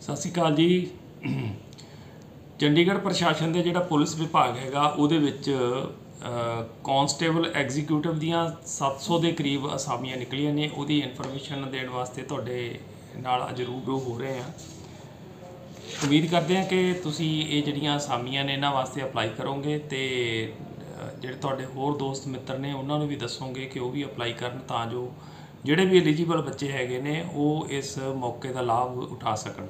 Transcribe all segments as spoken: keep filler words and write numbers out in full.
सत श्री अकाल जी। चंडीगढ़ प्रशासन के जिहड़ा पुलिस विभाग हैगा उहदे विच कॉन्स्टेबल एग्जीक्यूटिव दियां सत्त सौ के करीब असामियां निकलियां ने। उहदी इनफॉर्मेशन देने वास्ते तुहाडे नाल अज रूबरू हो रहे हैं। उम्मीद करते हैं कि तुसीं ये जिहड़ियां असामियां ने इन्हां वास्ते अप्लाई करोगे तो जिहड़े तुहाडे होर दोस्त मित्र ने उन्हां नूं भी दसोगे कि वह भी अप्लाई करन तां जो जिहड़े भी एलीजिबल बच्चे हैगे ने वो इस मौके का लाभ उठा सकन।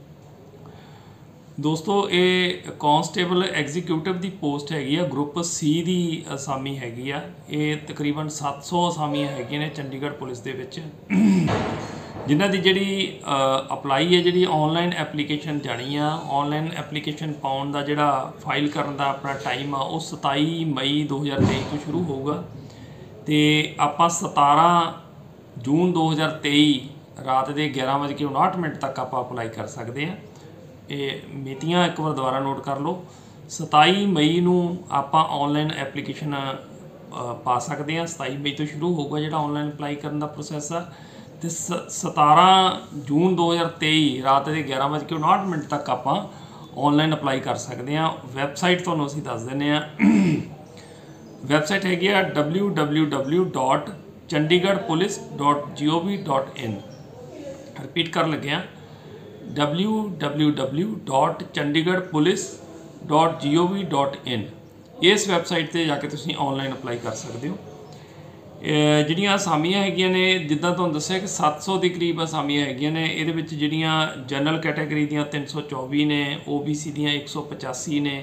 दोस्तों ये कॉन्स्टेबल एग्जीक्यूटिव की पोस्ट हैगी आ ग्रुप सी की असामी हैगी आ। ये तकरीबन सत्त सौ असामियां हैगियां ने चंडीगढ़ पुलिस दे विच जिन्हां दी जिहड़ी अपलाई है जिहड़ी ऑनलाइन एप्लीकेशन जानी आ। ऑनलाइन एप्लीकेशन पाउण दा जिहड़ा फाइल करन दा अपना टाइम आ वो सताई मई दो हज़ार तेई तो शुरू होगा तो आपां सतारा जून दो हज़ार तेई रात के ग्यारह बज के उनाहठ मिनट तक आप अपलाई कर सकते हैं। ये मितियां एक बार दोबारा नोट कर लो। सताई मई नूं आपां ऑनलाइन एप्लीकेशन पा सकते हैं। सताई मई तो शुरू होगा जो ऑनलाइन अपलाई करने का प्रोसैस है तो सतारा जून दो हज़ार तेई रात के ग्यारह बज के उनाहठ मिनट तक आपां ऑनलाइन अपलाई कर सकते हैं। वैबसाइट तुहानूं असीं दस दिंदे आ। वैबसाइट हैगी आ W W W dot Chandigarh police dot G O V dot in. Repeat कर लगे W W W dot Chandigarh police dot G O V dot in. इस वैबसाइट पर जाके तुसीं ऑनलाइन अपलाई कर सकते हो। जिहड़ियां असामियां हैगियां ने जिद्दां तुहानूं दस्सिया कि सत्त सौ के करीब असामियां हैगियां ने। इहदे विच जिहड़ियां जनरल कैटेगरी दियां तीन सौ चौबी ने, ओ बी सी दियां एक सौ पचासी ने,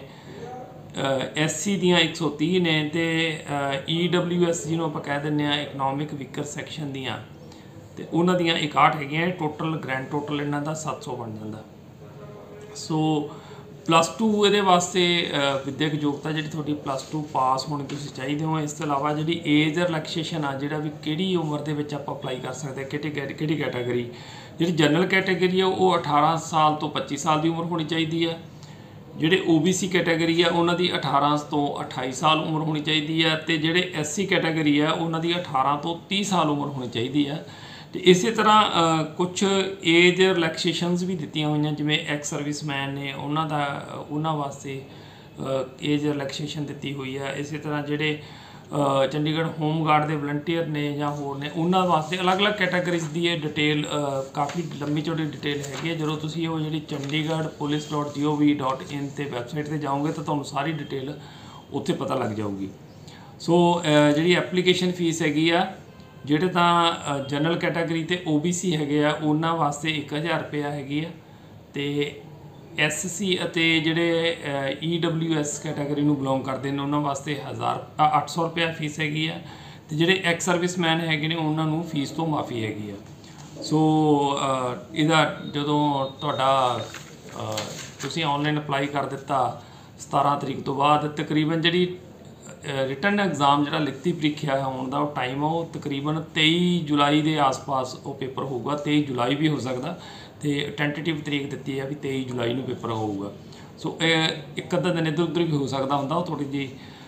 एस सी दियां एक सौ तीह ने तो ई डबल्यू एस जिन्होंने आप कह दें इकनॉमिक वीकर सैक्शन दियां तो उन्हां दियां इकाहठ हैगियां। टोटल ग्रैंड टोटल इन्हां दा सत्त सौ बन जाता। सो प्लस टू ये वास्ते विद्यक योग्यता जी थोड़ी प्लस टू पास होनी तुसीं चाहिए हो। इस अलावा जी एज रिलैक्सेशन आ जिहड़ा भी किहड़ी उम्र दे विच आपां अप्लाई कर सकते हैं किहड़ी किहड़ी कैटेगरी जी जनरल कैटेगरी है वो अठारह साल तो पच्ची साल की उम्र होनी चाहिए है। ਜਿਹੜੇ ओ बी सी कैटेगरी है उन्होंने अठारह तो अठाई साल उम्र होनी चाहिए है तो ਜਿਹੜੇ एस सी कैटेगरी है उन्होंने अठारह तो तीस साल उम्र होनी चाहिए है। तो इस तरह कुछ एज रिलैक्सेशनस भी दित्तियां हुई जिवें एक्स सर्विसमैन ने उन्हों का उन्होंने वास्ते एज रिलैक्सेशन दी हुई है। इस तरह ਜਿਹੜੇ चंडीगढ़ होम गार्ड के वलंटियर ने या होर ने उन्होंने वास्ते अलग अलग कैटेगरीज की ये डिटेल काफ़ी लंबी चौड़ी डिटेल हैगी है। जो तुसीं वो जी Chandigarh police dot G O V dot in ते वैबसाइट पर जाओगे तो तुहानूं सारी डिटेल उत्थे पता लग जाऊगी। सो जी एप्लीकेशन फीस हैगी आ ਜਿਹੜੇ ਤਾਂ जनरल कैटेगरी तो ओ बी सी है उन्होंने वास्ते एक हज़ार रुपया हैगी है तो एस सी ਅਤੇ ਜਿਹੜੇ ई डबल्यू एस कैटेगरी ਨੂੰ बिलोंग करते हैं उन्होंने वास्ते हज़ार अठ सौ रुपया फीस हैगी है तो ਜਿਹੜੇ एक्स सर्विसमैन हैगे ने उन्होंने फीस तो माफ़ी हैगी है। सो ਇਹਦਾ ਜਦੋਂ ਤੁਹਾਡਾ ਤੁਸੀਂ ऑनलाइन अप्लाई कर दिता सतारह तरीक तो बाद तकरीबन जी रिटन एग्जाम जो लिखती ਪ੍ਰੀਖਿਆ होने का टाइम है वो तकरीबन तेई जुलाई के आस पास वो पेपर होगा। तेई जुलाई भी हो सकता तो टेंटेटिव तरीक दी है भी तेई जुलाई में पेपर होगा। सो एक अद्धा दिन इधर उधर भी हो सकता होंगे थोड़ी जी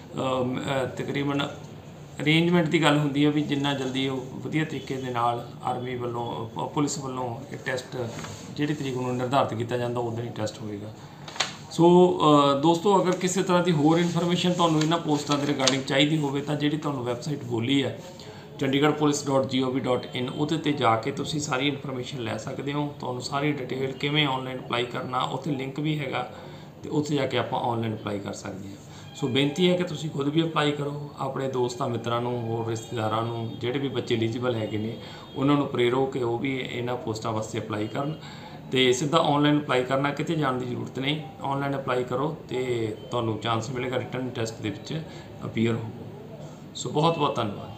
तकरीबन अरेंजमेंट की गल होंदी है भी जिन्ना जल्दी वधिया तरीके दे नाल आर्मी वालों पुलिस वालों टेस्ट जिहड़ी तरीक नूं निर्धारित किया जाता उस दिन ही टेस्ट होएगा। सो दोस्तों अगर किसी तरह की होर इनफॉर्मेशन तुहानूं इन्हां पोस्टां दे रिगार्डिंग चाहिए होवे तां जिहड़ी तुहानूं वैबसाइट बोली है Chandigarh police dot G O V dot in उहदे ते जाके तुसीं सारी इनफॉर्मेशन लै सकते हो। तुहानूं सारी डिटेल किवें ऑनलाइन अप्लाई करना उत्थे लिंक भी हैगा तो उत्थे जाके आपां ऑनलाइन अप्लाई कर सकते हैं। सो बेनती है कि तुसीं खुद भी अप्लाई करो अपने दोस्तां मित्रां नूं होर रिश्तेदारां नूं जिहड़े भी बच्चे एलीजिबल हैगे ने उन्हां नूं प्रेरो कि वो भी इन्हां पोस्टां वास्ते अप्लाई करन तो सीधा ऑनलाइन अप्लाई करना किते जाने की जरूरत नहीं। ऑनलाइन अप्लाई करो तो तुहानूं चांस मिलेगा रिटन टैसट दे विच अपीयर हो। सो बहुत बहुत धन्यवाद।